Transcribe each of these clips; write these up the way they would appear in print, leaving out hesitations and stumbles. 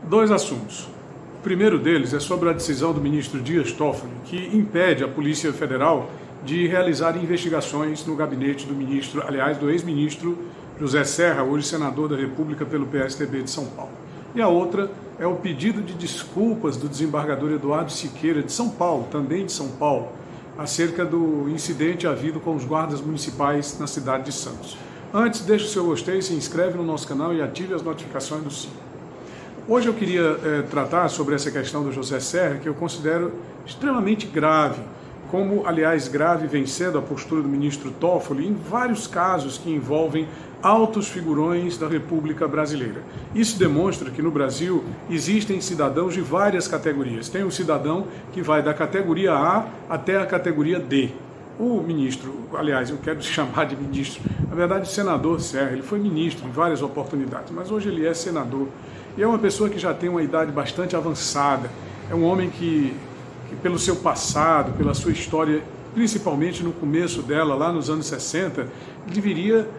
Dois assuntos. O primeiro deles é sobre a decisão do ministro Dias Toffoli, que impede a Polícia Federal de realizar investigações no gabinete do ministro, aliás, do ex-ministro José Serra, hoje senador da República pelo PSDB de São Paulo. E a outra é o pedido de desculpas do desembargador Eduardo Siqueira, de São Paulo, também de São Paulo, acerca do incidente havido com os guardas municipais na cidade de Santos. Antes, deixe o seu gostei, se inscreve no nosso canal e ative as notificações do sino. Hoje eu queria tratar sobre essa questão do José Serra, que eu considero extremamente grave, como, aliás, grave vem sendo a postura do ministro Toffoli em vários casos que envolvem altos figurões da República Brasileira. Isso demonstra que no Brasil existem cidadãos de várias categorias. Tem um cidadão que vai da categoria A até a categoria D. O ministro, aliás, eu quero chamar de ministro, na verdade o senador Serra, ele foi ministro em várias oportunidades, mas hoje ele é senador. E é uma pessoa que já tem uma idade bastante avançada, é um homem que pelo seu passado, pela sua história, principalmente no começo dela, lá nos anos 60, deveria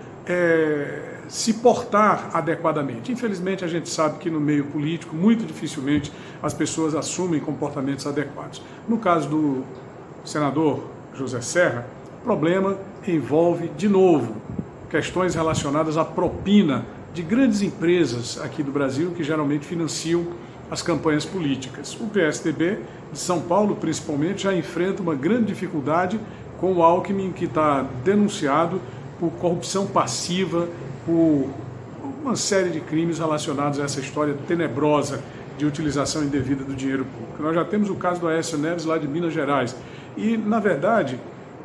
se portar adequadamente. Infelizmente, a gente sabe que no meio político, muito dificilmente as pessoas assumem comportamentos adequados. No caso do senador José Serra, o problema envolve, de novo, questões relacionadas à propina de grandes empresas aqui do Brasil que geralmente financiam as campanhas políticas. O PSDB de São Paulo, principalmente, já enfrenta uma grande dificuldade com o Alckmin, que está denunciado por corrupção passiva, por uma série de crimes relacionados a essa história tenebrosa de utilização indevida do dinheiro público. Nós já temos o caso do Aécio Neves lá de Minas Gerais. E, na verdade,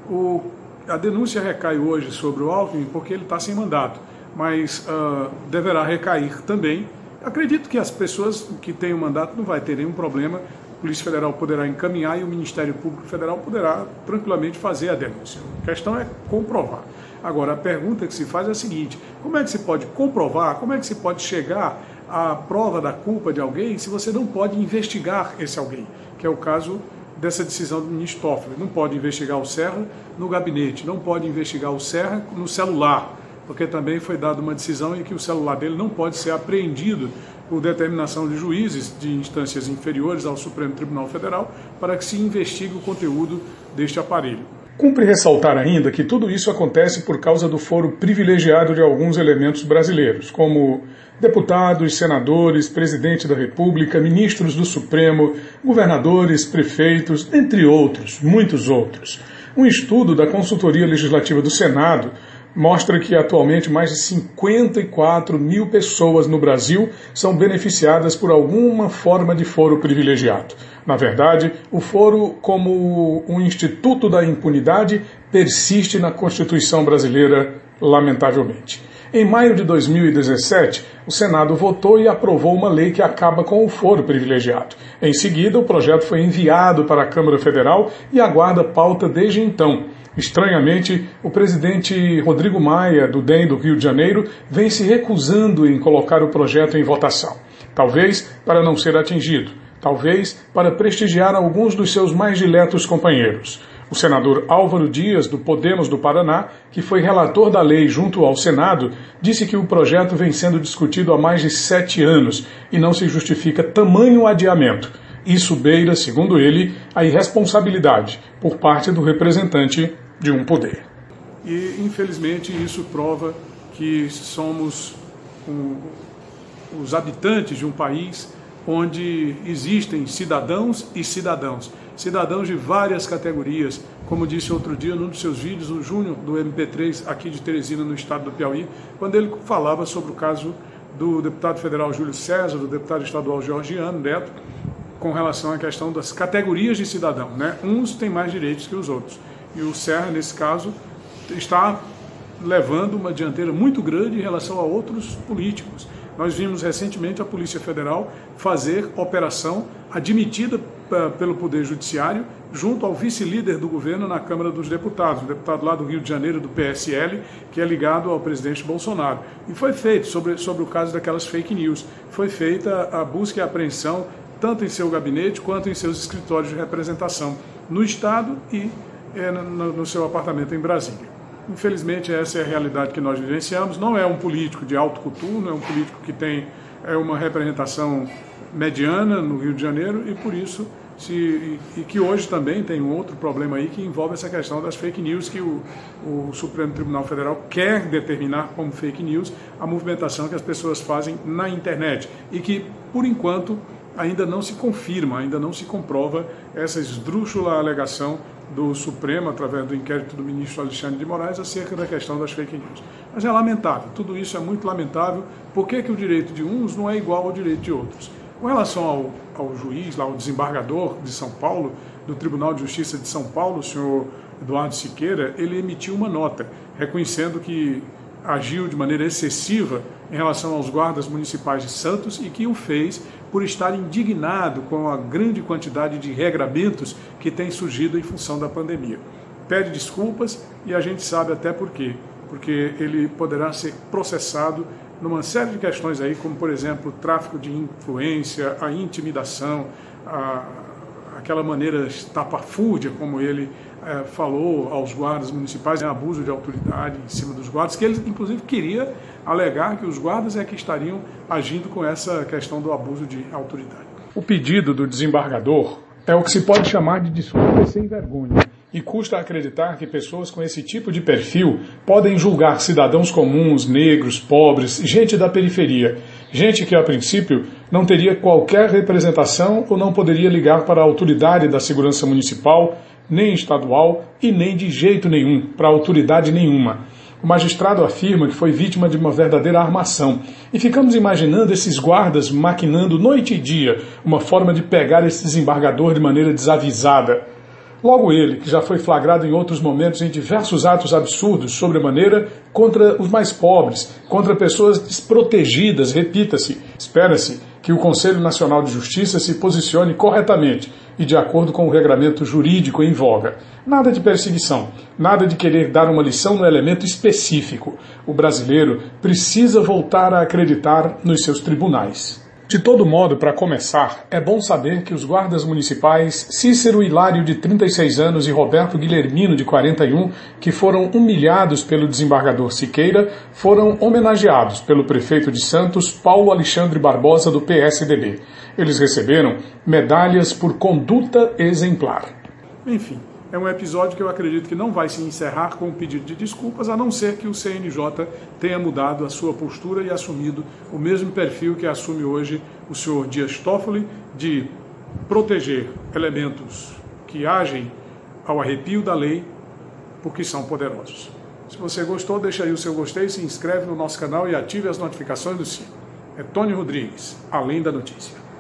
a denúncia recai hoje sobre o Alckmin porque ele está sem mandato, mas deverá recair também. Acredito que as pessoas que têm o mandato não vai ter nenhum problema, a Polícia Federal poderá encaminhar e o Ministério Público Federal poderá tranquilamente fazer a denúncia. A questão é comprovar. Agora, a pergunta que se faz é a seguinte: como é que se pode comprovar, como é que se pode chegar à prova da culpa de alguém se você não pode investigar esse alguém? Que é o caso dessa decisão do ministro Toffoli. Não pode investigar o Serra no gabinete, não pode investigar o Serra no celular, porque também foi dada uma decisão em que o celular dele não pode ser apreendido por determinação de juízes de instâncias inferiores ao Supremo Tribunal Federal para que se investigue o conteúdo deste aparelho. Cumpre ressaltar ainda que tudo isso acontece por causa do foro privilegiado de alguns elementos brasileiros, como deputados, senadores, presidente da República, ministros do Supremo, governadores, prefeitos, entre outros, muitos outros. Um estudo da Consultoria Legislativa do Senado mostra que atualmente mais de 54 mil pessoas no Brasil são beneficiadas por alguma forma de foro privilegiado. Na verdade, o foro, como um instituto da impunidade, persiste na Constituição brasileira, lamentavelmente. Em maio de 2017, o Senado votou e aprovou uma lei que acaba com o foro privilegiado. Em seguida, o projeto foi enviado para a Câmara Federal e aguarda pauta desde então. Estranhamente, o presidente Rodrigo Maia, do DEM do Rio de Janeiro, vem se recusando em colocar o projeto em votação. Talvez para não ser atingido, talvez para prestigiar alguns dos seus mais diletos companheiros. O senador Álvaro Dias, do Podemos do Paraná, que foi relator da lei junto ao Senado, disse que o projeto vem sendo discutido há mais de 7 anos e não se justifica tamanho adiamento. Isso beira, segundo ele, a irresponsabilidade por parte do representante de um poder. E, infelizmente, isso prova que somos os habitantes de um país onde existem cidadãos e cidadãos. Cidadãos de várias categorias, como disse outro dia num dos seus vídeos, o Júnior, do MP3, aqui de Teresina, no estado do Piauí, quando ele falava sobre o caso do deputado federal Júlio César, do deputado estadual Georgiano Neto, com relação à questão das categorias de cidadão, né? Uns têm mais direitos que os outros. E o Serra, nesse caso, está levando uma dianteira muito grande em relação a outros políticos. Nós vimos recentemente a Polícia Federal fazer operação admitida pelo Poder Judiciário junto ao vice-líder do governo na Câmara dos Deputados, um deputado lá do Rio de Janeiro, do PSL, que é ligado ao presidente Bolsonaro. E foi feito, sobre o caso daquelas fake news, foi feita a busca e a apreensão tanto em seu gabinete quanto em seus escritórios de representação no Estado e no seu apartamento em Brasília. Infelizmente, essa é a realidade que nós vivenciamos. Não é um político de alto costume, não é um político que tem uma representação mediana no Rio de Janeiro e por isso e que hoje também tem um outro problema aí que envolve essa questão das fake news, que o Supremo Tribunal Federal quer determinar como fake news a movimentação que as pessoas fazem na internet e que, por enquanto, ainda não se confirma, ainda não se comprova essa esdrúxula alegação do Supremo, através do inquérito do ministro Alexandre de Moraes, acerca da questão das fake news. Mas é lamentável, tudo isso é muito lamentável. Por que o direito de uns não é igual ao direito de outros? Com relação ao juiz, lá, o desembargador de São Paulo, do Tribunal de Justiça de São Paulo, o senhor Eduardo Siqueira, ele emitiu uma nota reconhecendo que agiu de maneira excessiva em relação aos guardas municipais de Santos e que o fez por estar indignado com a grande quantidade de regramentos que tem surgido em função da pandemia. Pede desculpas e a gente sabe até por quê. Porque ele poderá ser processado numa série de questões aí, como, por exemplo, o tráfico de influência, a intimidação, aquela maneira estapafúrdia, como ele falou aos guardas municipais, abuso de autoridade em cima dos guardas, que ele, inclusive, queria alegar que os guardas é que estariam agindo com essa questão do abuso de autoridade. O pedido do desembargador é o que se pode chamar de desculpa sem vergonha. E custa acreditar que pessoas com esse tipo de perfil podem julgar cidadãos comuns, negros, pobres, gente da periferia, gente que, a princípio, não teria qualquer representação ou não poderia ligar para a autoridade da segurança municipal, nem estadual e nem de jeito nenhum, para autoridade nenhuma. O magistrado afirma que foi vítima de uma verdadeira armação. E ficamos imaginando esses guardas maquinando noite e dia uma forma de pegar esse desembargador de maneira desavisada. Logo ele, que já foi flagrado em outros momentos em diversos atos absurdos, sobremaneira, contra os mais pobres, contra pessoas desprotegidas, repita-se. Espera-se que o Conselho Nacional de Justiça se posicione corretamente e de acordo com o regramento jurídico em voga. Nada de perseguição, nada de querer dar uma lição no elemento específico. O brasileiro precisa voltar a acreditar nos seus tribunais. De todo modo, para começar, é bom saber que os guardas municipais Cícero Hilário, de 36 anos, e Roberto Guilhermino, de 41, que foram humilhados pelo desembargador Siqueira, foram homenageados pelo prefeito de Santos, Paulo Alexandre Barbosa, do PSDB. Eles receberam medalhas por conduta exemplar. Enfim, é um episódio que eu acredito que não vai se encerrar com um pedido de desculpas, a não ser que o CNJ tenha mudado a sua postura e assumido o mesmo perfil que assume hoje o senhor Dias Toffoli, de proteger elementos que agem ao arrepio da lei porque são poderosos. Se você gostou, deixa aí o seu gostei, se inscreve no nosso canal e ative as notificações do sino. É Tony Rodrigues, Além da Notícia.